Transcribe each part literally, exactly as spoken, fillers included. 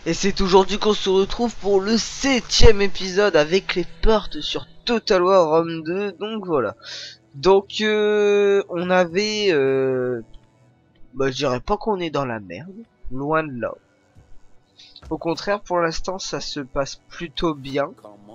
Et c'est aujourd'hui qu'on se retrouve pour le septième épisode avec les parts sur Total War Rome deux. Donc voilà. Donc euh, on avait, euh, bah je dirais pas qu'on est dans la merde, loin de là. Au contraire, pour l'instant, ça se passe plutôt bien.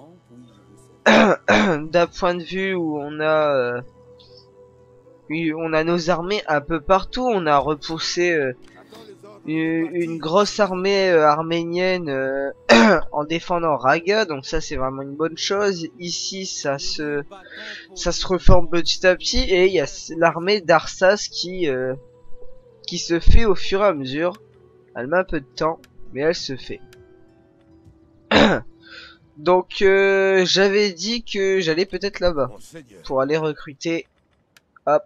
D'un point de vue où on a, euh, on a nos armées un peu partout. On a repoussé euh, une, une grosse armée euh, arménienne euh, en défendant Raga, donc ça c'est vraiment une bonne chose. Ici ça se ça se reforme petit à petit et il y a l'armée d'Arsas qui euh, qui se fait au fur et à mesure. Elle met un peu de temps, mais elle se fait. Donc euh, j'avais dit que j'allais peut-être là-bas pour aller recruter. Hop.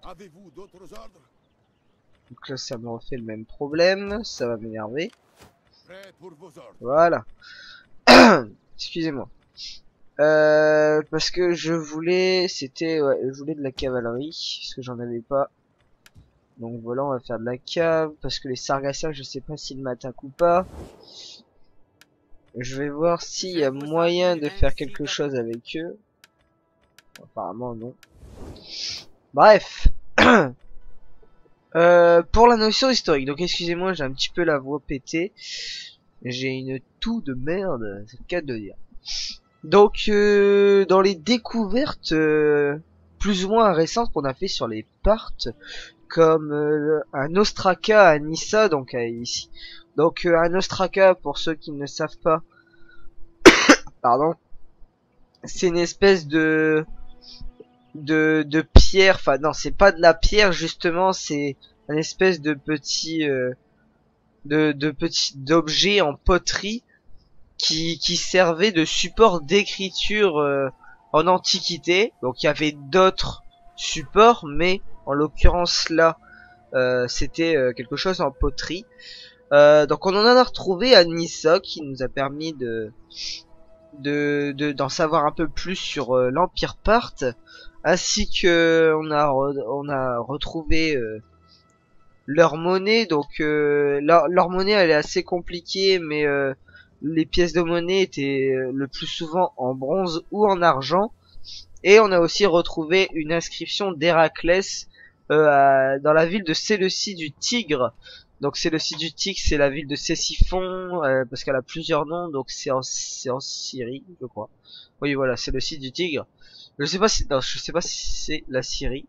Donc là ça me refait le même problème, ça va m'énerver. Voilà. Excusez-moi. Euh, parce que je voulais, c'était, ouais, je voulais de la cavalerie, parce que j'en avais pas. Donc voilà, on va faire de la cave, parce que les Sargassiens, je sais pas s'ils m'attaquent ou pas. Je vais voir s'il y a moyen de faire quelque chose avec eux. Apparemment non. Bref. euh, pour la notion historique, donc excusez-moi, j'ai un petit peu la voix pétée. J'ai une toux de merde, c'est le cas de dire. Donc euh, dans les découvertes euh, plus ou moins récentes qu'on a fait sur les parts, comme euh, un Ostraka à Nissa, donc à, ici. Donc euh, un Ostraka, pour ceux qui ne savent pas, pardon, c'est une espèce de de de pierre. Enfin non, c'est pas de la pierre justement, c'est une espèce de petit euh, de de petit d'objet en poterie qui qui servait de support d'écriture euh, en antiquité. Donc il y avait d'autres supports, mais en l'occurrence là euh, c'était euh, quelque chose en poterie. Euh, donc on en a retrouvé à Nissa, qui nous a permis de de de- d'en savoir un peu plus sur euh, l'Empire Parthe, ainsi que on a re, on a retrouvé euh, leur monnaie. Donc euh, leur, leur monnaie elle est assez compliquée, mais euh, les pièces de monnaie étaient euh, le plus souvent en bronze ou en argent. Et on a aussi retrouvé une inscription d'Héraclès euh, à- dans la ville de Séleucie du Tigre. Donc Séleucie du Tigre, c'est la ville de Césiphon, euh, parce qu'elle a plusieurs noms, donc c'est en, c'est en Syrie, je crois. Oui, voilà, Séleucie du Tigre. Je sais pas si, non, je sais pas si c'est la Syrie.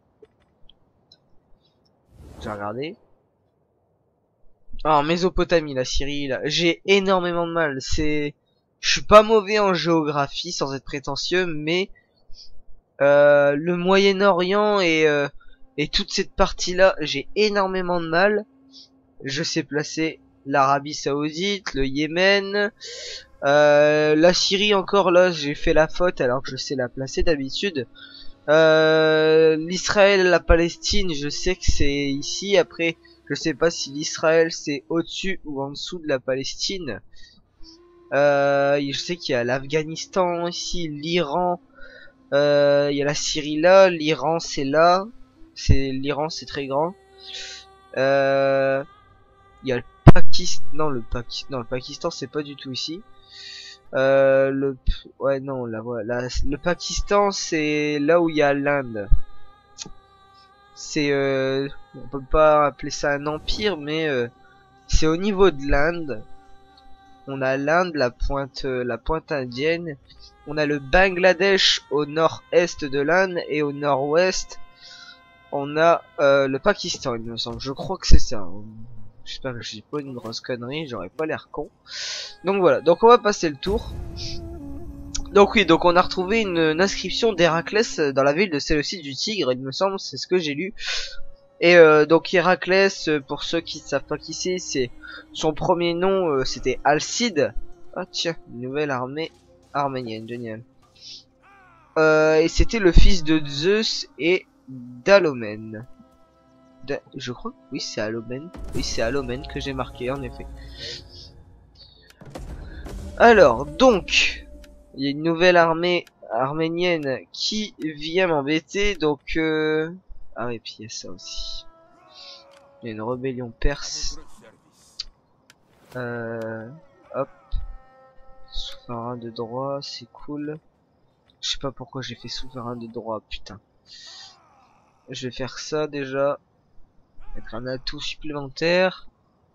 J'ai regardé. Ah, en Mésopotamie, la Syrie, là. J'ai énormément de mal. C'est, je suis pas mauvais en géographie, sans être prétentieux, mais Euh, le Moyen-Orient et, euh, et toute cette partie-là, j'ai énormément de mal. Je sais placer l'Arabie Saoudite, le Yémen, euh, la Syrie encore là, j'ai fait la faute alors que je sais la placer d'habitude. Euh, L'Israël, la Palestine, je sais que c'est ici. Après, je sais pas si l'Israël c'est au-dessus ou en dessous de la Palestine. Euh, je sais qu'il y a l'Afghanistan ici, l'Iran. Euh, il y a la Syrie là, l'Iran c'est là, c'est l'Iran c'est très grand. Euh, il y a le Pakistan, non le Pakistan, non le Pakistan c'est pas du tout ici. Euh, le, ouais non là voilà, le Pakistan c'est là où il y a l'Inde. C'est, euh, on peut pas appeler ça un empire, mais euh, c'est au niveau de l'Inde. On a l'Inde, la pointe, euh, la pointe indienne. On a le Bangladesh au nord-est de l'Inde et au nord-ouest, on a euh, le Pakistan, il me semble. Je crois que c'est ça. J'espère que je dis pas une grosse connerie, j'aurais pas l'air con. Donc voilà, donc on va passer le tour. Donc oui, donc on a retrouvé une, une inscription d'Héraclès dans la ville de Séleucie du Tigre, il me semble, c'est ce que j'ai lu. Et euh, donc Héraclès, pour ceux qui savent pas qui c'est, c'est son premier nom, euh, c'était Alcide. Ah tiens, une nouvelle armée arménienne, génial. Euh, et c'était le fils de Zeus et d'Alomène. De... Je crois, oui c'est Alomène. Oui c'est Alomène que j'ai marqué en effet. Alors donc, il y a une nouvelle armée arménienne qui vient m'embêter. Donc, euh... ah oui, puis il y a ça aussi. Il y a une rébellion perse. Euh... Hop, souverain de droit, c'est cool. Je sais pas pourquoi j'ai fait souverain de droit, putain. Je vais faire ça déjà. Mettre un atout supplémentaire.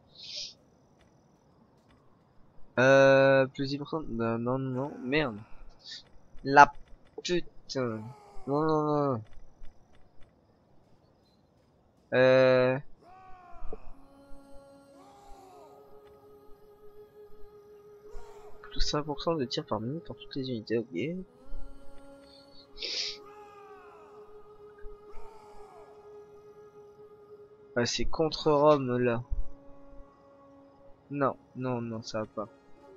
Euh, plus important. Non, non, non, merde. La putain. Non, non, non. Euh. Plus cinq pour cent de tir par minute pour toutes les unités, ok. Ah, c'est contre Rome là. Non, non, non, ça va pas.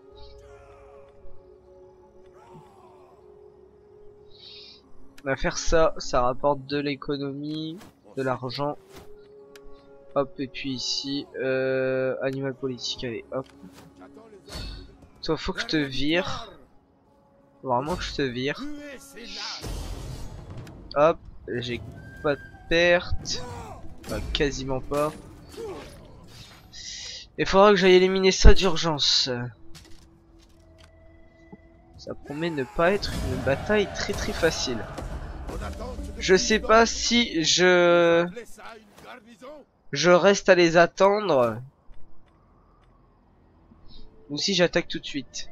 On va faire ça, ça rapporte de l'économie, de l'argent. Hop, et puis ici, euh, animal politique, allez, hop. Toi, faut que je te vire. Vraiment que je te vire. Hop, j'ai pas de perte. Enfin, quasiment pas. Il faudra que j'aille éliminer ça d'urgence. Ça promet ne pas être une bataille très très facile. Je sais pas si je... Je reste à les attendre. Ou si j'attaque tout de suite.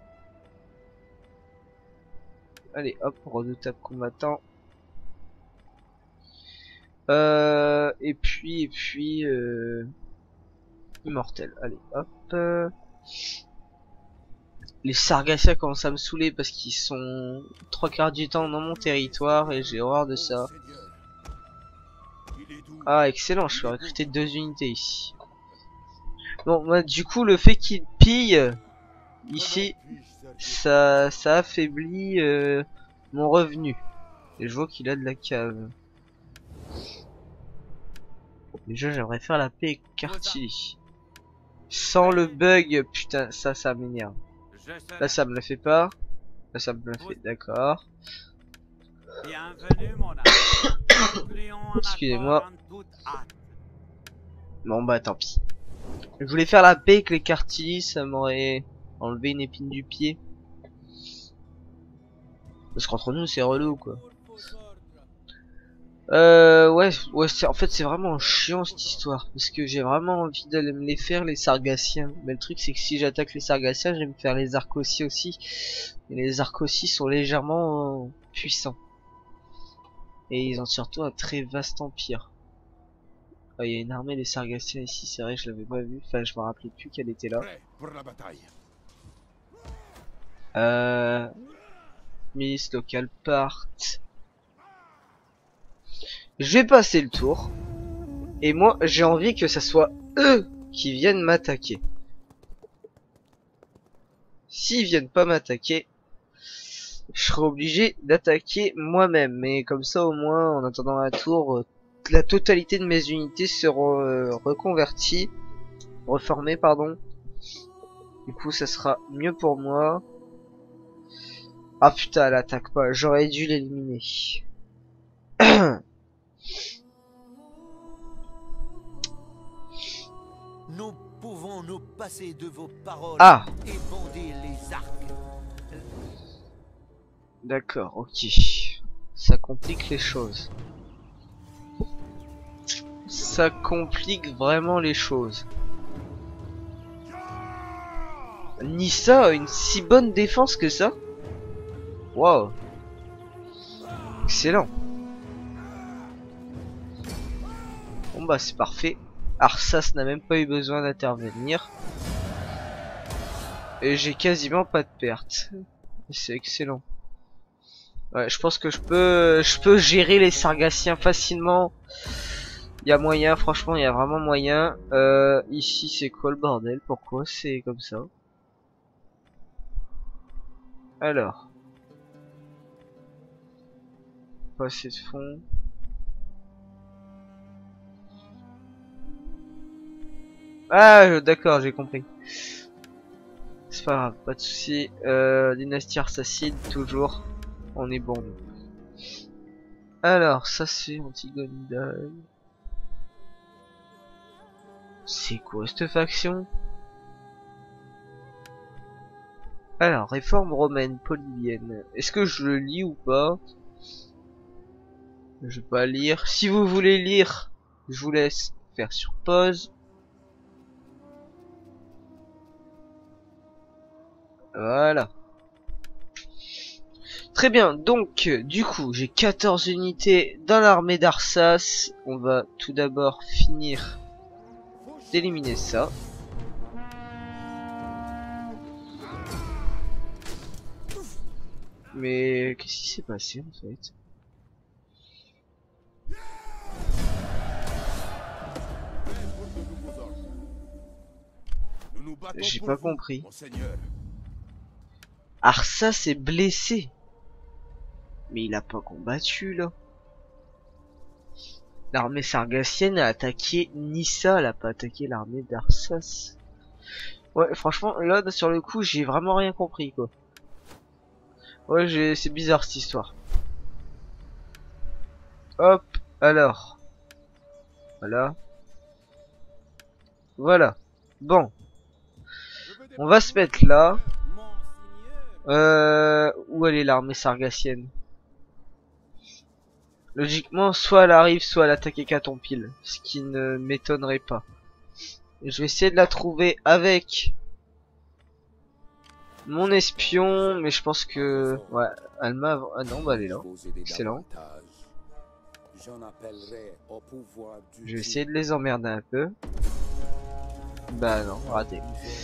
Allez, hop, redoutable combattant. Euh, et puis, et puis... Euh, immortel. Allez, hop. Euh, les Sargassiens commencent à me saouler parce qu'ils sont trois quarts du temps dans mon territoire et j'ai horreur de ça. Ah, excellent, je peux recruter deux unités ici. Bon, bah, du coup, le fait qu'ils pillent ici, ça, ça affaiblit euh, mon revenu. Et je vois qu'il a de la cave. Déjà, j'aimerais faire la paix avec Cartilly. Sans le bug, putain, ça, ça m'énerve. Là, ça me le fait pas. Là, ça me le fait, d'accord. Excusez-moi. Bon, bah, tant pis. Je voulais faire la paix avec les Cartilly, ça m'aurait enlevé une épine du pied. Parce qu'entre nous, c'est relou, quoi. Euh, ouais, ouais, c'est, en fait, c'est vraiment chiant cette histoire. Parce que j'ai vraiment envie d'aller me les faire, les Sargassiens. Mais le truc, c'est que si j'attaque les Sargassiens, je vais me faire les Arcosi aussi. Et les Arcosi sont légèrement euh, puissants. Et ils ont surtout un très vaste empire. Ah, il y a une armée des Sargassiens ici, c'est vrai, je l'avais pas vu. Enfin, je me rappelais plus qu'elle était là. Euh... Milice locale part. Je vais passer le tour. Et moi, j'ai envie que ça soit eux qui viennent m'attaquer. S'ils viennent pas m'attaquer, je serai obligé d'attaquer moi-même. Mais comme ça, au moins, en attendant la tour, euh, la totalité de mes unités seront euh, reconverties, reformées, pardon. Du coup, ça sera mieux pour moi. Ah putain, elle attaque pas. J'aurais dû l'éliminer. Nous pouvons nous passer de vos paroles ah. et bander les arcs. D'accord, ok. Ça complique les choses. Ça complique vraiment les choses. Nissa a une si bonne défense que ça? Waouh. Excellent. Bon bah c'est parfait. Arsas n'a même pas eu besoin d'intervenir. Et j'ai quasiment pas de perte. C'est excellent. Ouais, je pense que je peux je peux gérer les Sargassiens facilement. Il y a moyen, franchement, il y a vraiment moyen. Euh, ici, c'est quoi le bordel? Pourquoi c'est comme ça? Alors. Pas assez de fond. Ah, d'accord, j'ai compris. C'est pas grave, pas de souci. Euh, dynastie Arsacide, toujours. On est bon. Alors, ça c'est Antigone d'Aille. C'est quoi cette faction? Alors, réforme romaine polybienne. Est-ce que je le lis ou pas? Je vais pas lire. Si vous voulez lire, je vous laisse faire sur pause. Voilà. Très bien, donc du coup j'ai quatorze unités dans l'armée d'Arsas. On va tout d'abord finir d'éliminer ça. Mais qu'est-ce qui s'est passé en fait? J'ai pas compris. Arsas est blessé. Mais il a pas combattu là. L'armée sargassienne a attaqué Nissa, elle a pas attaqué l'armée d'Arsas. Ouais, franchement, là sur le coup, j'ai vraiment rien compris quoi. Ouais, j'ai, c'est bizarre cette histoire. Hop, alors. Voilà. Voilà. Bon. On va se mettre là. Euh, où elle est l'armée sargassienne? Logiquement, soit elle arrive, soit elle attaque Hécatompyle, ce qui ne m'étonnerait pas. Et je vais essayer de la trouver avec mon espion, mais je pense que... Ouais, elle m'a... Ah non, bah elle est là. Excellent. Je vais essayer de les emmerder un peu. Bah non, raté.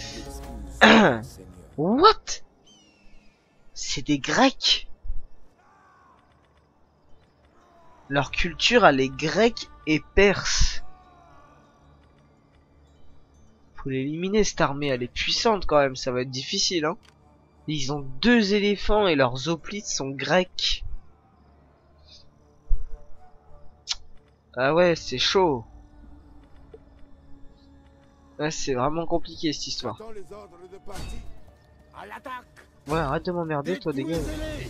What? C'est des Grecs? Leur culture, elle est grecque et perse. Faut l'éliminer cette armée, elle est puissante quand même, ça va être difficile hein. Ils ont deux éléphants et leurs hoplites sont grecs. Ah ouais, c'est chaud. Ouais, c'est vraiment compliqué cette histoire. Ouais, arrête de m'emmerder toi, dégage.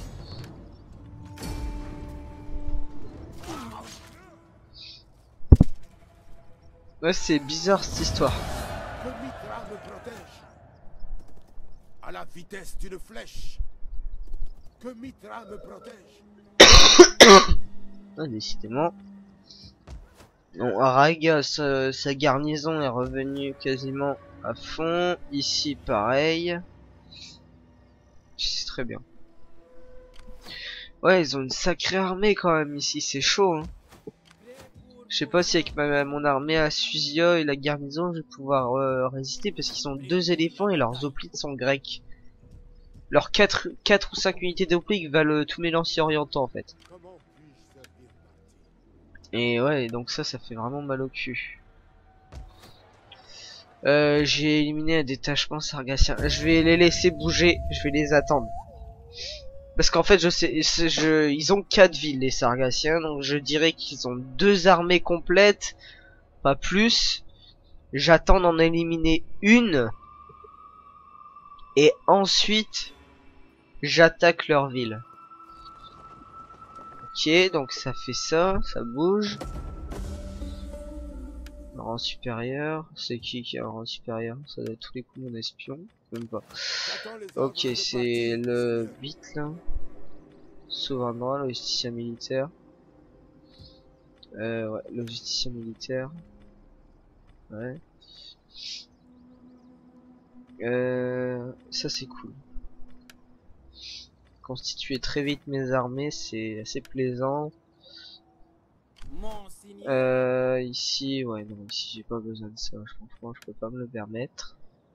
Ouais, c'est bizarre cette histoire. Que Mithra me protège. À la vitesse d'une flèche. Que Mithra me protège. Ah, décidément. Bon, Araga, sa, sa garnison est revenue quasiment à fond. Ici, pareil. C'est très bien. Ouais, ils ont une sacrée armée quand même ici, c'est chaud hein. Je sais pas si avec ma, mon armée à Susia et la garnison je vais pouvoir euh, résister parce qu'ils ont deux éléphants et leurs hoplites sont grecs. Leurs quatre, quatre ou cinq unités d'hoplites valent tous mes lanciers orientaux en fait. Et ouais, donc ça, ça fait vraiment mal au cul. Euh, j'ai éliminé un détachement sargassien. Je vais les laisser bouger, je vais les attendre. Parce qu'en fait, je sais, je, ils ont quatre villes les Sargassiens, donc je dirais qu'ils ont deux armées complètes, pas plus. J'attends d'en éliminer une, et ensuite j'attaque leur ville. Ok, donc ça fait ça, ça bouge. Le rang supérieur, c'est qui qui a un rang supérieur? Ça doit être tous les coups mon espion, même pas. Ok, c'est le huit là. Souverain droit, logisticien militaire. Euh, ouais, logisticien militaire. Ouais. Euh, ça c'est cool. Constituer très vite mes armées, c'est assez plaisant. Euh, ici, ouais, non, ici j'ai pas besoin de ça, franchement, je peux pas me le permettre.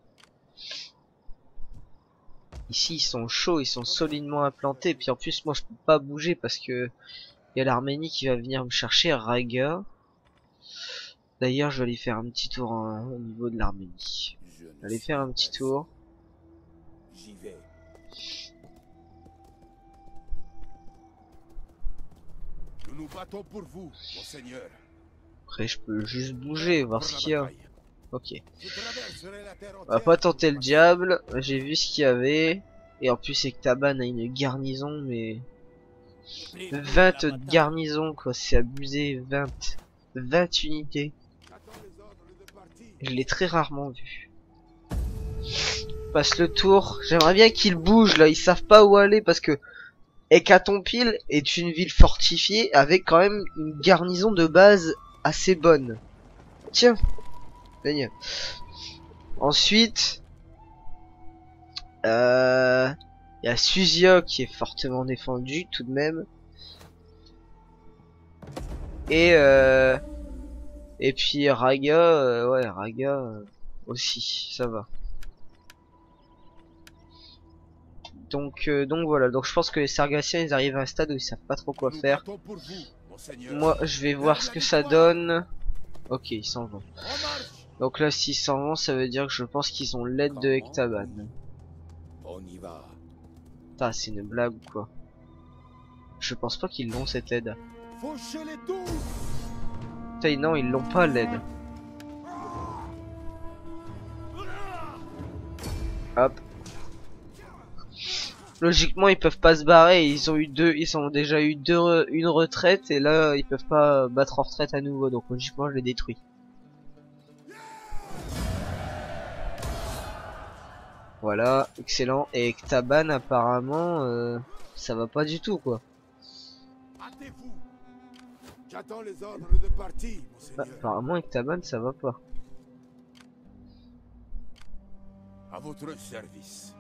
Ici, ils sont chauds, ils sont solidement implantés, et puis en plus, moi, je peux pas bouger parce que il y a l'Arménie qui va venir me chercher, Raga. D'ailleurs, je vais aller faire un petit tour hein, au niveau de l'Arménie. Je vais aller faire un petit tour. J'y vais. Nous nous battons pour vous, monseigneur. Après, je peux juste bouger, voir ce qu'il y a. Ok. On va pas tenter le diable. J'ai vu ce qu'il y avait. Et en plus, c'est que Taban a une garnison, mais... vingt garnisons, quoi. C'est abusé. vingt. vingt unités. Je l'ai très rarement vu. passe le tour. J'aimerais bien qu'ils bougent là, ils savent pas où aller parce que Hécatompyle est une ville fortifiée avec quand même une garnison de base assez bonne. Tiens, génial. Ensuite, euh, il y a Suzia qui est fortement défendue tout de même. Et euh, et puis Raga, euh, ouais Raga euh, aussi, ça va. Donc euh, donc voilà, donc je pense que les Sargassiens ils arrivent à un stade où ils savent pas trop quoi faire. Moi je vais voir ce que ça donne. Ok, ils s'en vont. Donc là s'ils s'en vont, ça veut dire que je pense qu'ils ont l'aide de Ectaban. On y va. Putain, c'est une blague ou quoi? Je pense pas qu'ils l'ont cette aide. Fauchez-les tous. Putain, non, ils l'ont pas l'aide. Hop. Logiquement, ils peuvent pas se barrer. Ils ont eu deux, ils ont déjà eu deux, une retraite et là, ils peuvent pas battre en retraite à nouveau. Donc logiquement, je les détruis. Voilà, excellent. Et Ectaban, apparemment, euh, ça va pas du tout, quoi. Hâtez-vous. J'attends les ordres de partie, Bah, monseigneur. apparemment, Ectaban, ça va pas. À votre service.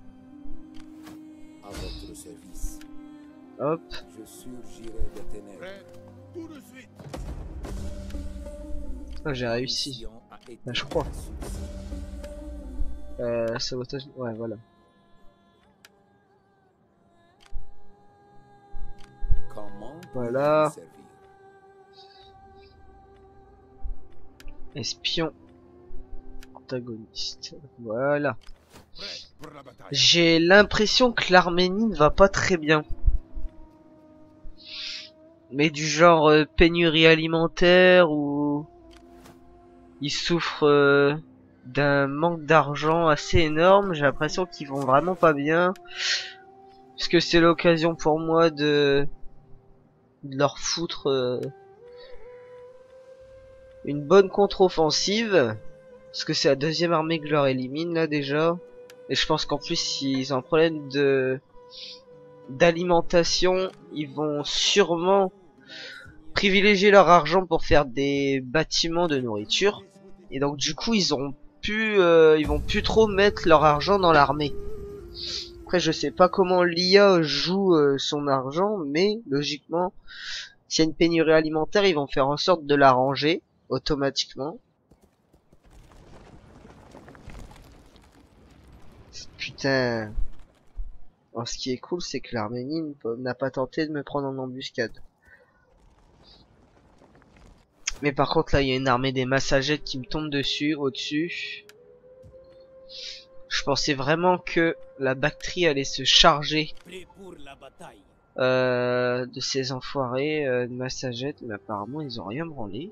À votre service. Hop. Je surgirai des ténèbres. Prêt? Tout de suite. Oh, j'ai réussi. Mission a été Bah, je crois. un succès. Euh, sabotage. Ouais, voilà. Comment Voilà. puis-je vous servir? Espion. Antagoniste. Voilà. Prêt pour la bataille. J'ai l'impression que l'Arménie ne va pas très bien. Mais du genre euh, pénurie alimentaire ou ils souffrent euh, d'un manque d'argent assez énorme. J'ai l'impression qu'ils vont vraiment pas bien. Parce que c'est l'occasion pour moi de, de leur foutre euh, une bonne contre-offensive. Parce que c'est la deuxième armée que je leur élimine là déjà. Et je pense qu'en plus ils ont un problème de d'alimentation. Ils vont sûrement privilégier leur argent pour faire des bâtiments de nourriture. Et donc du coup ils ont pu euh, ils vont plus trop mettre leur argent dans l'armée. Après je sais pas comment l'I A joue euh, son argent, mais logiquement s'il y a une pénurie alimentaire ils vont faire en sorte de l'arranger automatiquement. Putain. Alors, ce qui est cool c'est que l'Arménie n'a pas tenté de me prendre en embuscade. Mais par contre là il y a une armée des Massagettes qui me tombe dessus, au-dessus. Je pensais vraiment que la Bactrie allait se charger Prêt pour la bataille. euh, de ces enfoirés euh, de Massagettes, mais apparemment ils ont rien branlé.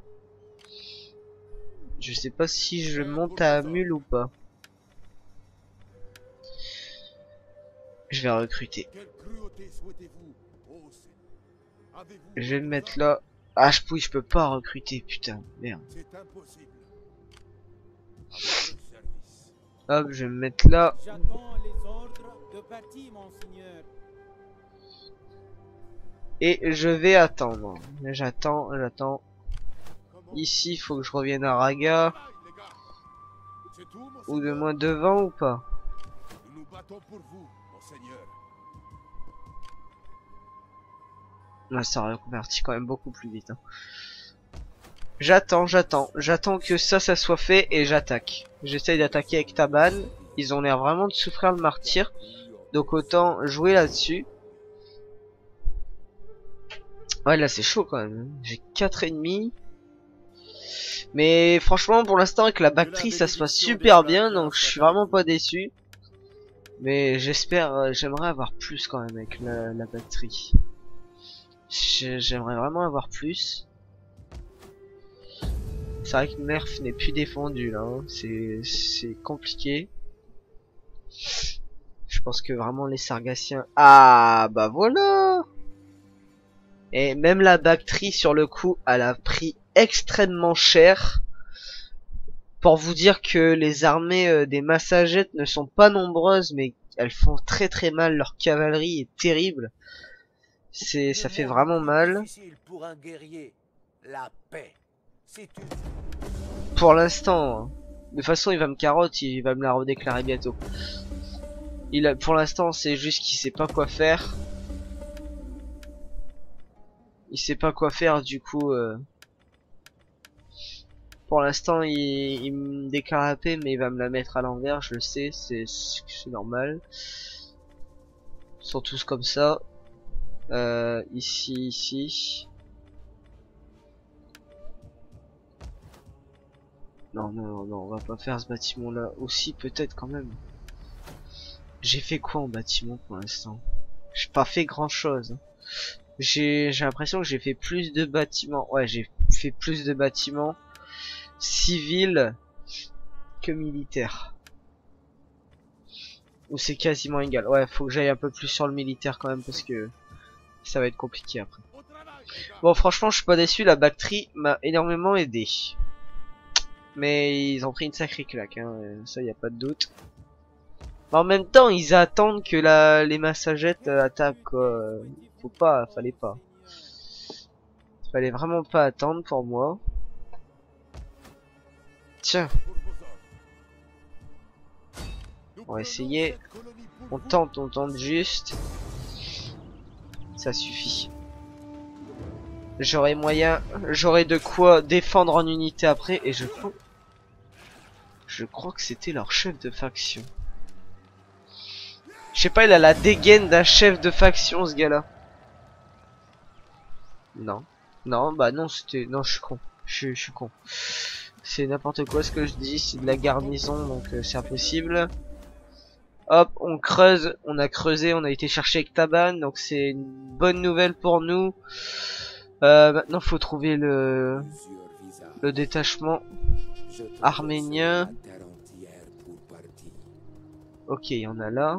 Je sais pas si je monte à mule ou pas. Je vais recruter. Quelle cruauté souhaitez-vous, ô Seigneur? Avez-vous Je vais me votre mettre ordre? là. Ah je puis je peux pas recruter, putain, merde. C'est impossible. À votre service. Hop, je vais me mettre là. J'attends les ordres de partie, monseigneur. Et je vais attendre. J'attends, j'attends. Comment? Ici, il faut que je revienne à Raga. Bataille, les gars. C'est tout, Ou de monseigneur. moins devant ou pas. Nous nous battons pour vous, monseigneur. Là, ça reconvertit quand même beaucoup plus vite. Hein. J'attends, j'attends. J'attends que ça, ça soit fait et j'attaque. J'essaye d'attaquer avec Taban. Ils ont l'air vraiment de souffrir le martyr. Donc autant jouer là-dessus. Ouais, là c'est chaud quand même. J'ai quatre ennemis. Mais franchement, pour l'instant, avec la Bactrie, ça se passe super bien. Donc je suis vraiment pas déçu. Mais j'espère, euh, j'aimerais avoir plus quand même avec la, la Bactrie. J'aimerais vraiment avoir plus. C'est vrai que Nerf n'est plus défendu là. Hein. C'est c'est compliqué. Je pense que vraiment les Sargassiens. Ah bah voilà. Et même la Bactrie sur le coup, elle a pris extrêmement cher. Pour vous dire que les armées euh, des Massagettes ne sont pas nombreuses, mais elles font très très mal. Leur cavalerie est terrible. C'est, ça fait vraiment mal. Pour un guerrier, la paix. C'est une... Pour l'instant, de toute façon, il va me carotte, il va me la redéclarer bientôt. Il a, pour l'instant, c'est juste qu'il sait pas quoi faire. Il sait pas quoi faire, du coup. Euh, pour l'instant, il, il me déclare la paix, mais il va me la mettre à l'envers. Je le sais, c'est c'est normal. Ils sont tous comme ça. Euh, ici, ici. Non, non, non, non, on va pas faire ce bâtiment-là. Aussi, peut-être quand même. J'ai fait quoi en bâtiment pour l'instant? J'ai pas fait grand-chose. J'ai j'ai l'impression que j'ai fait plus de bâtiments. Ouais, j'ai fait plus de bâtiments civils que militaires. Ou c'est quasiment égal. Ouais, faut que j'aille un peu plus sur le militaire quand même parce que ça va être compliqué après. Bon, franchement, je suis pas déçu. La bactérie m'a énormément aidé. Mais ils ont pris une sacrée claque, hein. Ça y a pas de doute. Mais en même temps, ils attendent que la, les Massagettes euh, attaquent, quoi. Faut pas, fallait pas. Fallait vraiment pas attendre pour moi. Tiens. On va essayer. On tente, on tente juste. Ça suffit. J'aurai moyen, j'aurai de quoi défendre en unité après. Et je crois, je crois que c'était leur chef de faction. Je sais pas, il a la dégaine d'un chef de faction, ce gars-là. Non. Non, bah non, c'était... Non, je suis con. Je, je suis con. C'est n'importe quoi ce que je dis, c'est de la garnison, donc euh, c'est impossible. Hop, on creuse, on a creusé, on a été chercher Ektaban, donc c'est une bonne nouvelle pour nous. Euh, maintenant, faut trouver le... le détachement arménien. Ok, il y en a là.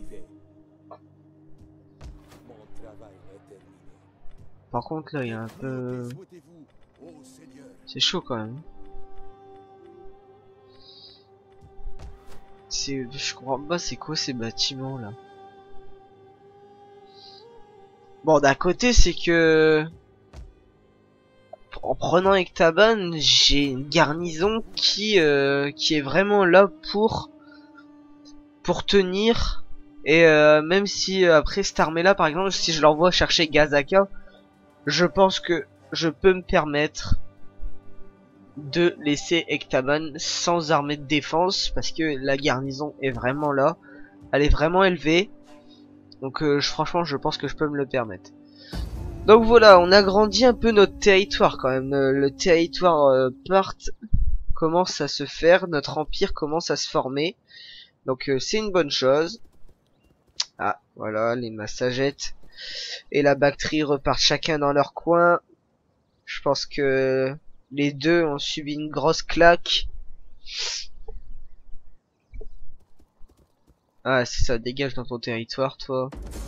Par contre, là, il y a un peu... C'est chaud quand même. C'est... Je comprends pas, c'est quoi ces bâtiments là? Bon, d'un côté, c'est que... En prenant Ektaban, j'ai une garnison qui, euh, qui est vraiment là pour... pour tenir. Et euh, même si euh, après cette armée là, par exemple, si je l'envoie chercher Gazaka, je pense que je peux me permettre de laisser Ektaban sans armée de défense parce que la garnison est vraiment là, elle est vraiment élevée, donc euh, je, franchement je pense que je peux me le permettre. Donc voilà, on a grandi un peu notre territoire quand même, le, le territoire euh, Parthe commence à se faire, notre empire commence à se former, donc euh, c'est une bonne chose. Ah voilà, les Massagettes et la Bactrie repartent chacun dans leur coin. Je pense que les deux ont subi une grosse claque. Ah, c'est ça, dégage dans ton territoire, toi.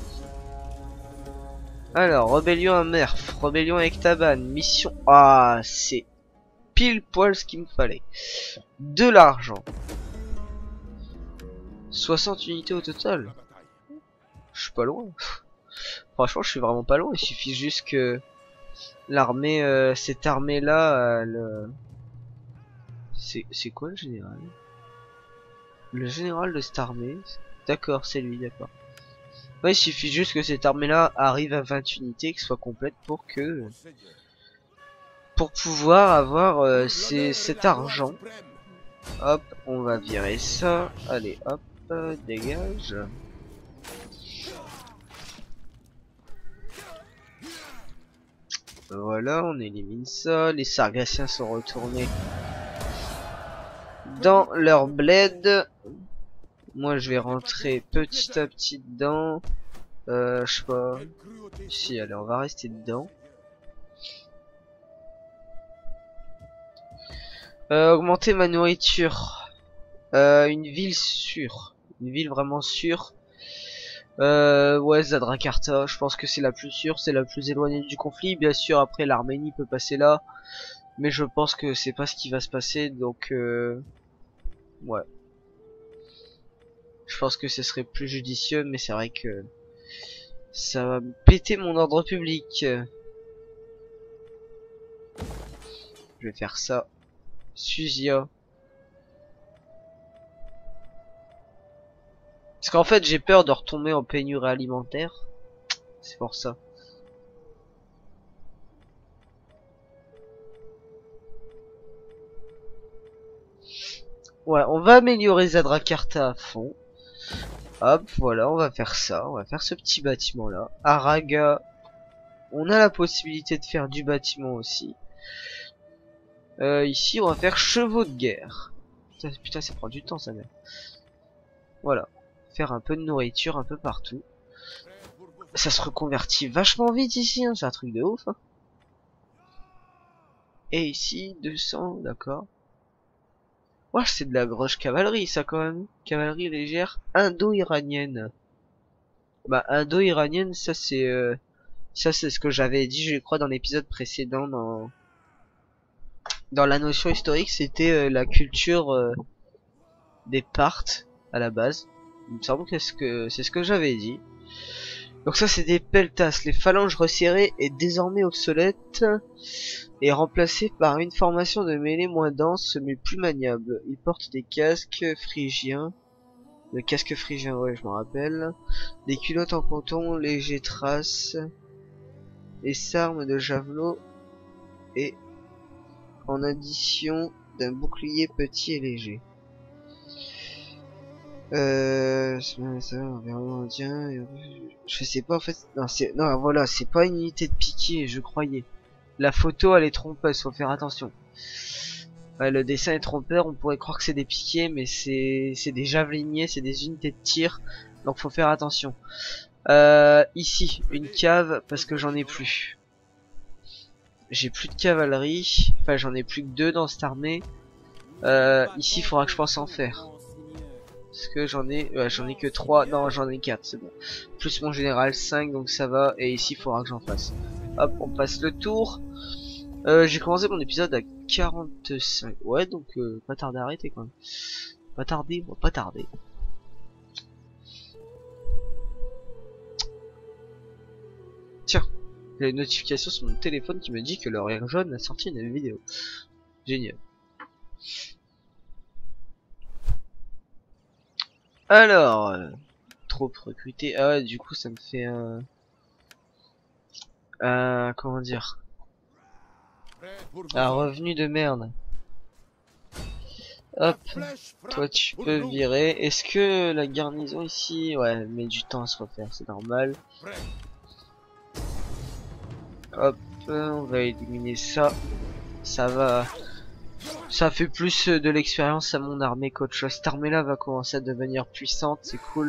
Alors, rébellion à Merf, rébellion à Ektaban, mission... Ah, c'est pile poil ce qu'il me fallait. De l'argent. soixante unités au total. Je suis pas loin. Franchement, je suis vraiment pas loin. Il suffit juste que... L'armée, euh, cette armée-là, euh, c'est quoi le général? Le général de cette armée? D'accord, c'est lui, d'accord. Ouais, il suffit juste que cette armée-là arrive à vingt unités, qu'elle soit complète pour que... Pour pouvoir avoir euh, ces, cet argent. Hop, on va virer ça. Allez, hop, euh, dégage. Voilà, on élimine ça. Les Sargassiens sont retournés dans leur bled. Moi, je vais rentrer petit à petit dedans. Euh, je sais pas. Si, allez, on va rester dedans. Euh, augmenter ma nourriture. Euh, une ville sûre. Une ville vraiment sûre. Euh, ouais, Zadrakarta, je pense que c'est la plus sûre, c'est la plus éloignée du conflit. Bien sûr, après l'Arménie peut passer là. Mais je pense que c'est pas ce qui va se passer, donc euh, ouais. Je pense que ce serait plus judicieux, mais c'est vrai que ça va me péter mon ordre public. Je vais faire ça. Suzia. Parce qu'en fait j'ai peur de retomber en pénurie alimentaire. C'est pour ça. Ouais, on va améliorer Zadrakarta à fond. Hop, voilà, on va faire ça. On va faire ce petit bâtiment là. Araga, on a la possibilité de faire du bâtiment aussi. Euh, ici, on va faire chevaux de guerre. Putain, putain, ça prend du temps, ça même. Voilà. Faire un peu de nourriture un peu partout. Ça se reconvertit vachement vite ici, hein. C'est un truc de ouf. Hein. Et ici, deux cents, d'accord. Ouais, c'est de la grosse cavalerie, ça, quand même. Cavalerie légère indo-iranienne. Bah, indo-iranienne, ça, c'est... Euh... Ça, c'est ce que j'avais dit, je crois, dans l'épisode précédent, dans... Dans la notion historique, c'était euh, la culture euh, des Parthes, à la base. Il me semble que c'est ce que, c'est ce que j'avais dit. Donc ça, c'est des peltas. Les phalanges resserrées est désormais obsolète et remplacée par une formation de mêlée moins dense mais plus maniable. Ils portent des casques phrygiens. Le casque phrygien, ouais, je m'en rappelle. Des culottes en coton, légers traces. Des sarmes de javelot et en addition d'un bouclier petit et léger. Euh, ça, environ indien, je sais pas en fait. Non, c'est non, voilà, c'est pas une unité de piqué, je croyais. La photo elle est trompeuse, faut faire attention. Ouais, le dessin est trompeur, on pourrait croire que c'est des piquets, mais c'est c'est des javeliniers, c'est des unités de tir, donc faut faire attention. Euh, ici, une cave parce que j'en ai plus. J'ai plus de cavalerie, enfin j'en ai plus que deux dans cette armée. Euh, ici, il faudra que je pense en faire. Parce que j'en ai, ouais, j'en ai que trois, non j'en ai quatre, c'est bon. Plus mon général cinq, donc ça va. Et ici, il faudra que j'en fasse. Hop, on passe le tour. Euh, j'ai commencé mon épisode à quarante-cinq. Ouais, donc euh, pas tarder à arrêter quand même. Pas tarder, on va pas tarder. Tiens, j'ai une notification sur mon téléphone qui me dit que l'Horaire Jaune a sorti une vidéo. Génial. Alors, euh, troupes recrutées. Ah ouais, du coup ça me fait un... Euh, comment dire, un revenu de merde. Hop, toi tu peux virer. Est-ce que la garnison ici, ouais, elle met du temps à se refaire, c'est normal. Hop, on va éliminer ça. Ça va, ça fait plus de l'expérience à mon armée qu'autre chose. Cette armée là va commencer à devenir puissante, c'est cool.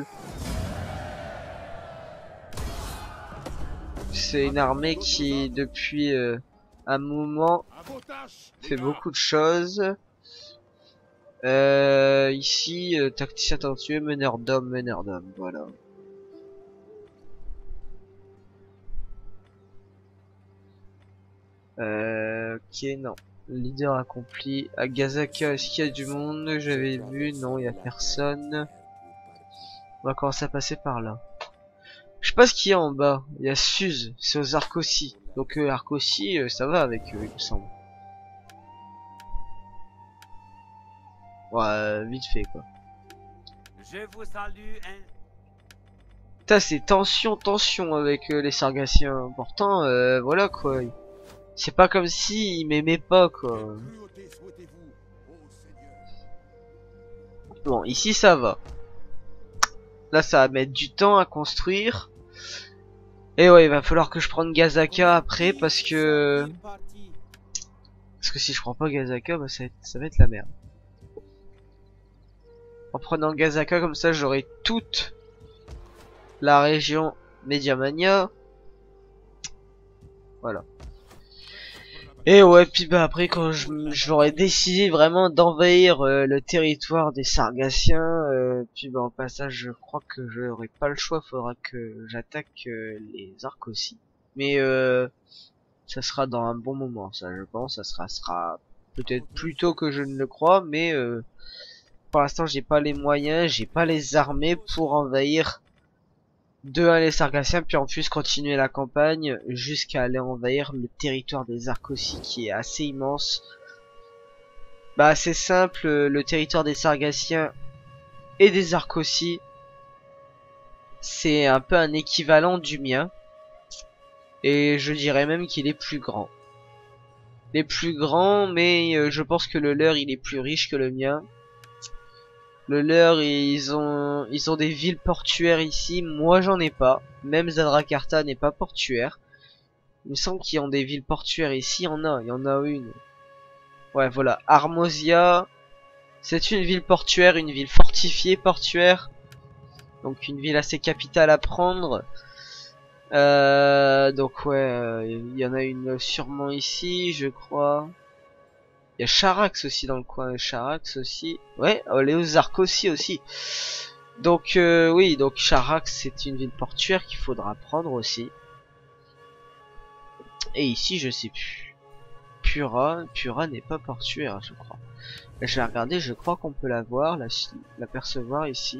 C'est une armée qui depuis euh, un moment fait beaucoup de choses. Euh, ici, euh, tacticien talentueux, meneur d'hommes, meneur d'hommes, voilà. Euh, ok, non. Leader accompli. À Gazaka, est-ce qu'il y a du monde? J'avais vu, non, il y a personne. On va commencer à passer par là. Je sais pas ce qu'il y a en bas. Il y a Suze, c'est aux Arcosi. Donc euh, Arcosi, euh, ça va avec eux, il me semble. Ouais, euh, vite fait quoi. Je vous salue, hein. Putain, c'est tension, tension avec euh, les Sargassiens. Pourtant, euh, voilà quoi. C'est pas comme si ils m'aimaient pas quoi. Bon, ici ça va. Là, ça va mettre du temps à construire. Et ouais, il va falloir que je prenne Gazaka après parce que... Parce que si je prends pas Gazaka, bah ça va être, ça va être la merde. En prenant Gazaka comme ça, j'aurai toute la région Mediamania. Voilà. Et ouais, puis bah après quand j'aurais décidé vraiment d'envahir euh, le territoire des Sargassiens, euh, puis bah en passage je crois que j'aurai pas le choix, faudra que j'attaque euh, les Arcosi. Mais euh, Ça sera dans un bon moment, ça je pense. Ça sera, sera peut-être plus tôt que je ne le crois, mais euh, pour l'instant j'ai pas les moyens, j'ai pas les armées pour envahir de un les Sargassiens, puis en plus continuer la campagne jusqu'à aller envahir le territoire des Arcosi qui est assez immense. Bah c'est simple, le territoire des Sargassiens et des Arcosi, c'est un peu un équivalent du mien. Et je dirais même qu'il est plus grand. Il est plus grand, mais euh, je pense que le leur il est plus riche que le mien. Le leur, ils ont ils ont des villes portuaires ici, moi j'en ai pas. Même Zadrakarta n'est pas portuaire. Il me semble qu'ils ont des villes portuaires ici, il y en a, il y en a une. Ouais voilà, Armosia, c'est une ville portuaire, une ville fortifiée portuaire. Donc une ville assez capitale à prendre. Euh, donc ouais, il euh, y en a une sûrement ici, je crois. Il y a Charax aussi dans le coin, Charax aussi. Ouais, oh, Léozark aussi aussi. Donc euh, oui, donc Charax c'est une ville portuaire qu'il faudra prendre aussi. Et ici je sais plus. Pura, Pura n'est pas portuaire je crois. Je vais regarder, je crois qu'on peut la voir, la, la percevoir ici.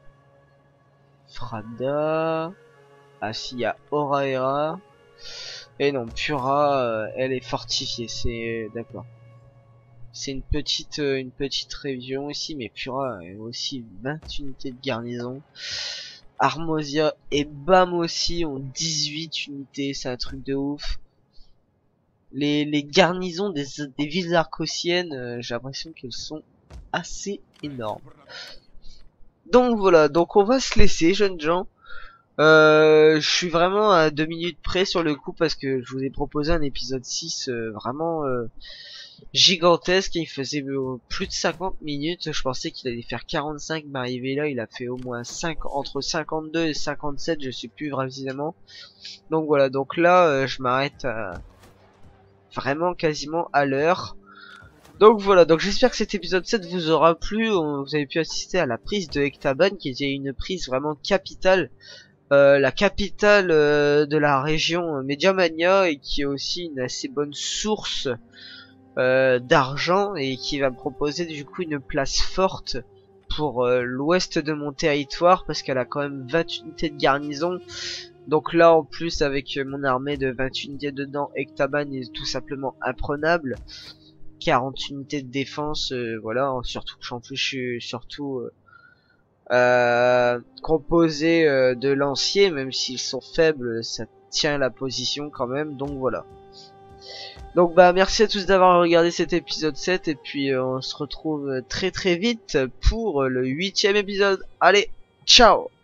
Frada. Ah si, il y a Oraera. Et non, Pura, euh, elle est fortifiée, c'est d'accord. C'est une petite euh, une petite région ici, mais Pura a aussi vingt unités de garnison. Armosia et Bam aussi ont dix-huit unités, c'est un truc de ouf. Les, les garnisons des, des villes arcosiennes, euh, j'ai l'impression qu'elles sont assez énormes. Donc voilà, donc on va se laisser jeunes gens. Euh, je suis vraiment à deux minutes près sur le coup parce que je vous ai proposé un épisode six euh, vraiment euh, gigantesque. Il faisait euh, plus de cinquante minutes. Je pensais qu'il allait faire quarante-cinq, mais arrivé là il a fait au moins cinq, entre cinquante-deux et cinquante-sept, je sais plus précisément. Donc voilà, donc là euh, je m'arrête euh, vraiment quasiment à l'heure. Donc voilà, donc j'espère que cet épisode sept vous aura plu. Vous avez pu assister à la prise de Ectaban qui était une prise vraiment capitale. Euh, la capitale euh, de la région Mediamania et qui est aussi une assez bonne source euh, d'argent et qui va me proposer du coup une place forte pour euh, l'ouest de mon territoire parce qu'elle a quand même vingt unités de garnison. Donc là en plus avec mon armée de vingt unités dedans, Ectaban est tout simplement imprenable. quarante unités de défense, euh, voilà, surtout que en plus je suis surtout euh, Euh, composé euh, de lanciers, même s'ils sont faibles, ça tient la position quand même, donc voilà. Donc bah merci à tous d'avoir regardé cet épisode sept, et puis euh, on se retrouve très très vite pour le huitième épisode. Allez, ciao!